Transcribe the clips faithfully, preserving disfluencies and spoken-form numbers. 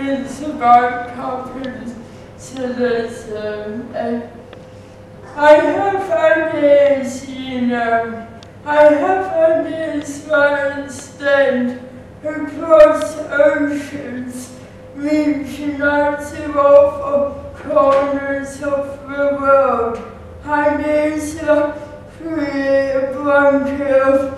it's about capitalism. And I have ideas, you know. I have ideas that extend across oceans, reaching out to all corners of the world. Ideas that create a blanket of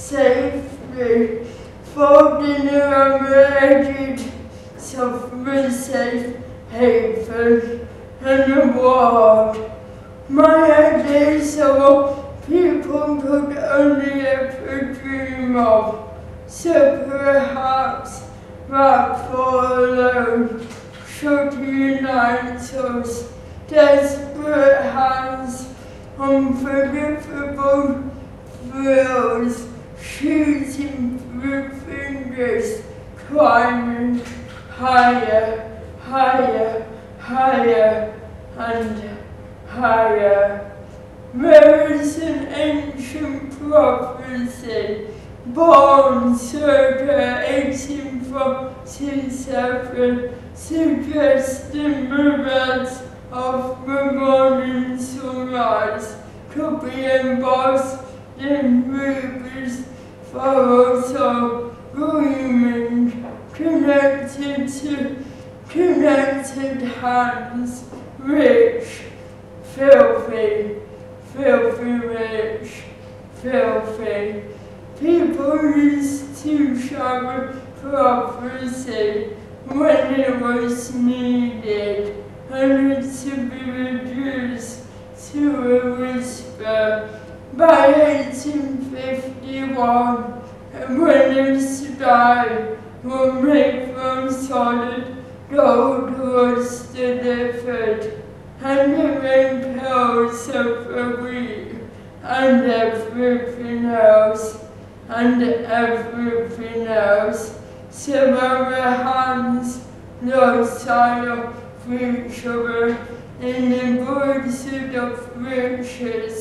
safety, folding around the edges of the safe haven and the world. My ideas are what people could only ever dream of, so perhaps that thought alone should unite us, desperate hands, unforgivable thrills, shooting through fingers, climbing higher, higher, higher, and higher. There is an ancient prophecy, born circa eighteen forty-seven, suggesting the reds of the morning sunrise could be embossed in rubies, furrows of gleaming, connected to connected hands, rich, filthy, filthy rich, filthy. People used to shower prophecy when it was needed, and to be reduced to a whisper. By eighteen fifty-one, when the sky was made from solid gold was delivered, and the rain petals of the wheat, and everything else, and everything else, some other hands docile for each other in the pursuit of riches,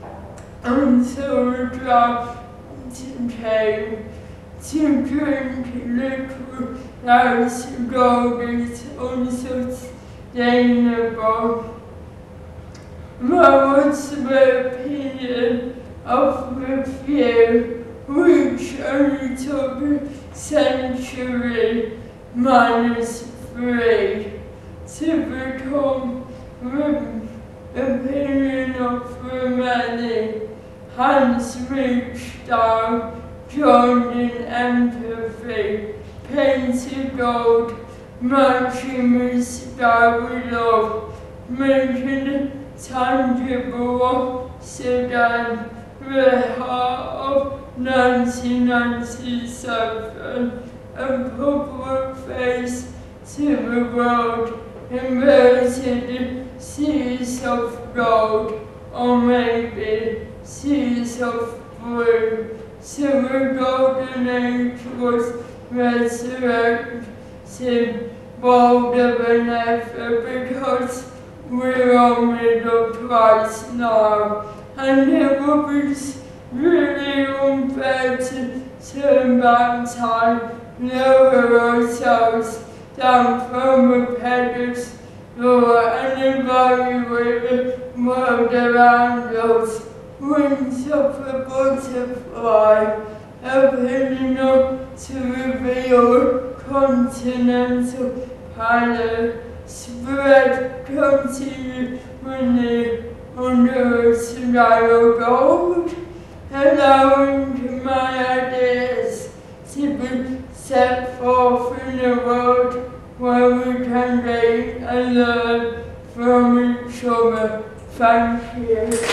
until the drought came to drink liquid as gold is unsustainable. That was the opinion of the few, which only took a century minus three to become the opinion of the many. Hands reached down, joined in empathy, painted gold, matching the sky with love, making it tangible sedan, the heart of nineteen ninety-seven, a public face to the world, inverted seas of gold, or maybe seas of blue. So the golden age was resurrected, bolder than ever, because we're on middle class now, and it would be really unfair to turn back time, lower ourselves down from the pedestal and evaluate the world around us. Wings of a butterfly, opening up to reveal continental palette, spread continually under a sky of gold, allowing my ideas to be set forth in a world where we can gain and learn from each other. Thank you.